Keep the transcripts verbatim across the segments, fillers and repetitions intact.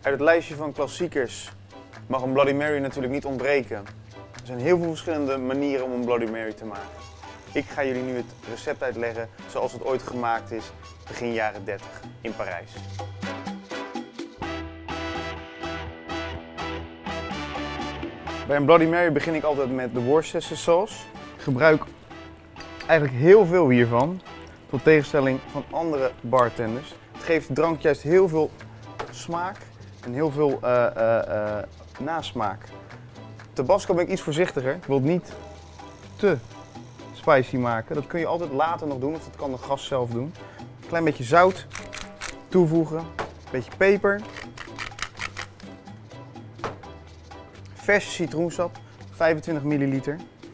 Uit het lijstje van klassiekers mag een Bloody Mary natuurlijk niet ontbreken. Er zijn heel veel verschillende manieren om een Bloody Mary te maken. Ik ga jullie nu het recept uitleggen zoals het ooit gemaakt is, begin jaren dertig in Parijs. Bij een Bloody Mary begin ik altijd met de Worcestershire. Ik gebruik eigenlijk heel veel hiervan, tot tegenstelling van andere bartenders. Het geeft de drank juist heel veel smaak en heel veel uh, uh, uh, nasmaak. Tabasco ben ik iets voorzichtiger. Ik wil het niet te spicy maken. Dat kun je altijd later nog doen, of dat kan de gast zelf doen. Een klein beetje zout toevoegen, een beetje peper. Verse citroensap, vijfentwintig milliliter.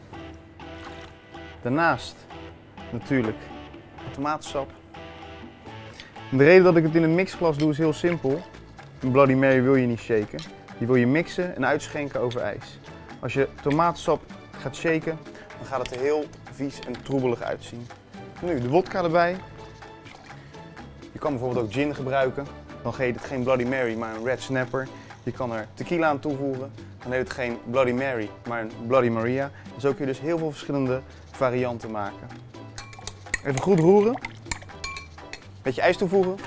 Daarnaast natuurlijk tomatensap. De reden dat ik het in een mixglas doe is heel simpel. Een Bloody Mary wil je niet shaken. Die wil je mixen en uitschenken over ijs. Als je tomatensap gaat shaken, dan gaat het er heel vies en troebelig uitzien. Nu de wodka erbij. Je kan bijvoorbeeld ook gin gebruiken. Dan heet het geen Bloody Mary, maar een Red Snapper. Je kan er tequila aan toevoegen. Dan heet het geen Bloody Mary, maar een Bloody Maria. En zo kun je dus heel veel verschillende varianten maken. Even goed roeren. Beetje ijs toevoegen.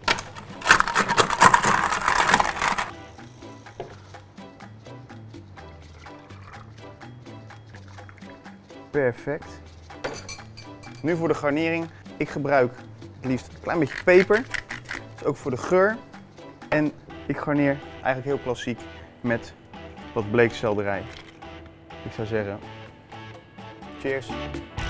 Perfect. Nu voor de garnering. Ik gebruik het liefst een klein beetje peper. Dus ook voor de geur. En ik garneer eigenlijk heel klassiek met wat bleekselderij. Ik zou zeggen, cheers.